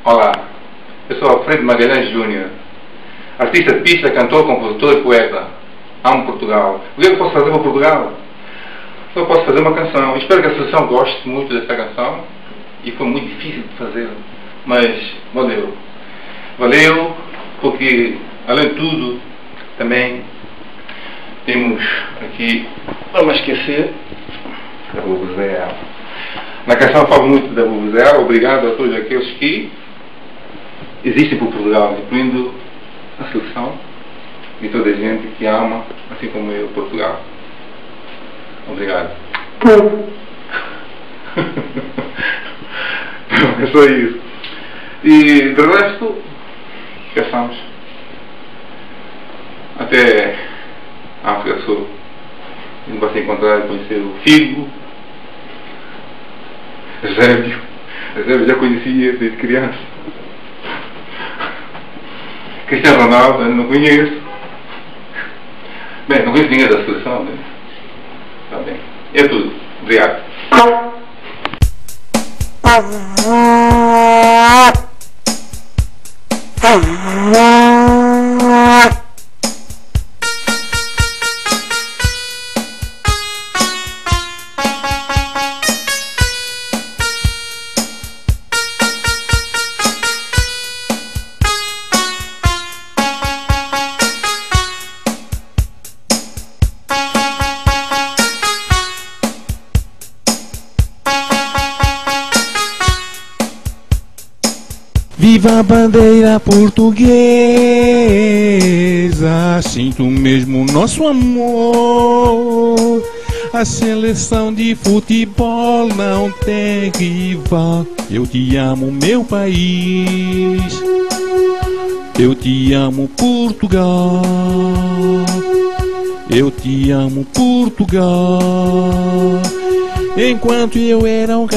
Olá, eu sou Alfredo Magalhães Júnior, artista de pista, cantor, compositor e poeta. Amo Portugal. O que é que eu posso fazer para Portugal? Só posso fazer uma canção. Espero que a seleção goste muito dessa canção. E foi muito difícil de fazer, mas valeu. Valeu porque, além de tudo, também temos aqui, vamos esquecer, da Vuvuzela. Na canção falo muito da Vuvuzela. Obrigado a todos aqueles que existem por Portugal, incluindo a seleção e toda a gente que ama, assim como eu, Portugal. Obrigado. É só isso. E do resto, esqueçamos. Até a África Sul. A gente vai se encontrar e conhecer o Figo, Eusébio. Eusébio já conhecia desde criança. Cristiano Ronaldo, eu não conheço. Bem, não conheço ninguém da seleção, né? Tá bem. É tudo. Obrigado. Viva a bandeira portuguesa, sinto mesmo nosso amor. A seleção de futebol não tem rival. Eu te amo, meu país. Eu te amo, Portugal. Eu te amo, Portugal. Enquanto eu era um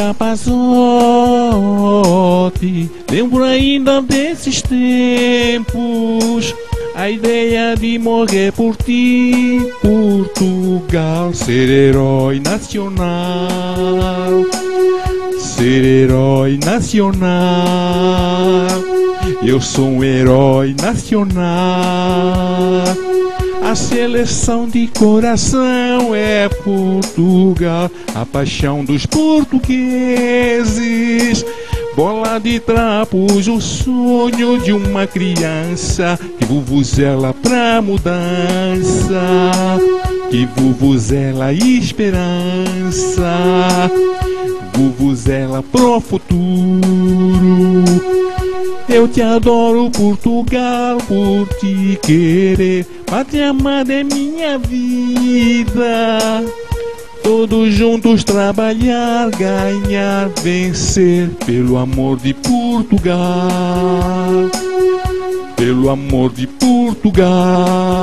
rapazote, lembro ainda desses tempos, a ideia de morrer por ti, Portugal. Ser herói nacional, ser herói nacional. Eu sou um herói nacional. A seleção de coração é Portugal, a paixão dos portugueses. Bola de trapos, o sonho de uma criança. Que vuvuzela pra mudança, que vuvuzela esperança, vuvuzela pro futuro. Eu te adoro, Portugal, por te querer. Pátria amada é minha vida. Todos juntos trabalhar, ganhar, vencer. Pelo amor de Portugal, pelo amor de Portugal,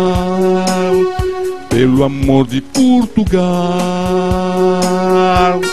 pelo amor de Portugal.